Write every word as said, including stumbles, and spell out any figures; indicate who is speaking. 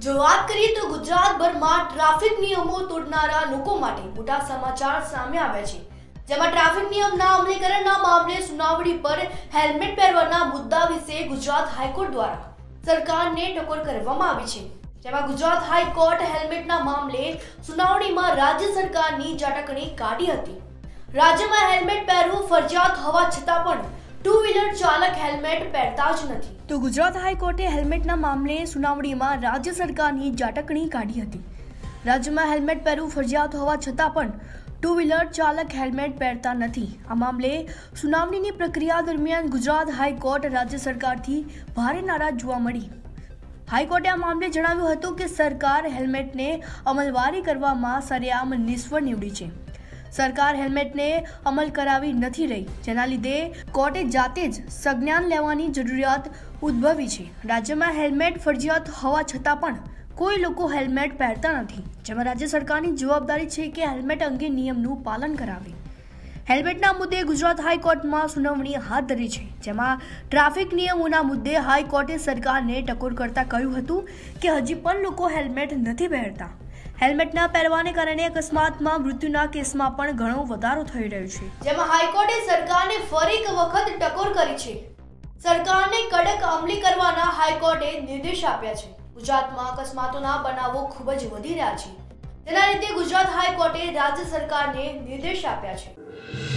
Speaker 1: જો વાત કરીએ તો ગુજરાતભરમાં ટ્રાફિક નિયમો તોડનારા લોકો માટે મોટા સમાચાર સામે આવ્યા છે, જેમાં ટ્રાફિક નિયમના અમલીકરણના મામલે સુનાવણી પર હેલ્મેટ પહેરવાના મુદ્દા વિશે ગુજરાત હાઈકોર્ટ દ્વારા સરકારને ટકોર કરવામાં આવી છે, જેમાં ગુજરાત હાઈકોર્ટ હેલ્મેટના મામલે સુનાવણીમાં રાજ્ય સરકારની ઝાટકણી કાઢી હતી। રાજ્યમાં હેલ્મેટ પહેરવું ફરજિયાત હોવા છતાં પણ टू व्हीलर चालक हेल्मेट પહેરતા જ નથી। તો ગુજરાત હાઈકોર્ટે હેલ્મેટના મામલે સુનાવણીમાં રાજ્ય સરકારની ઝાટકણી કાઢી હતી। રાજ્યમાં હેલ્મેટ પહેરવું ફરજિયાત હોવા છતાં પણ ટુ વ્હીલર ચાલક હેલ્મેટ પહેરતા નથી। આ મામલે સુનાવણીની પ્રક્રિયા દરમિયાન ગુજરાત હાઈકોર્ટ રાજ્ય સરકારથી ભારે નારાજ જોવા મળી। હાઈકોર્ટે આ મામલે જણાવ્યું હતું કે સરકાર હેલ્મેટને અમલવારી કરવામાં સરેઆમ નિષ્ફળ નીવડી છે। સરકાર હેલ્મેટને અમલ કરાવી નથી રહી, જેના લીધે કોર્ટે જાતે જ સંજ્ઞાન લેવાની જરૂરિયાત ઉદ્ભવી છે। રાજ્યમાં હેલ્મેટ ફરજિયાત હોવા છતાં પણ કોઈ લોકો હેલ્મેટ પહેરતા નથી, જેમાં રાજ્ય સરકારની જવાબદારી છે કે હેલ્મેટ અંગે નિયમનું પાલન કરાવે। હેલ્મેટના મુદ્દે ગુજરાત હાઈકોર્ટમાં સુનાવણી હાથ ધરી છે, જેમાં ટ્રાફિક નિયમોના મુદ્દે હાઈકોર્ટે સરકારને ટકોર કરતા કહ્યું હતું કે હજી પણ લોકો હેલ્મેટ નથી પહેરતા। હેલ્મેટ ન પહેરવાને કારણે અકસ્માતમાં મૃત્યુના કેસમાં પણ ઘણો વધારો થઈ રહ્યો છે, જેમાં હાઈકોર્ટે સરકારને ફરી એક વખત ટકોર કરી છે। સરકારને કડક અમલી કરવાના હાઈકોર્ટે નિર્દેશ આપ્યા છે। ગુજરાતમાં અકસ્માતોના બનાવો ખૂબ જ વધી રહ્યા છે, તેના લીધે ગુજરાત હાઈકોર્ટે રાજ્ય સરકારને નિર્દેશ આપ્યા છે।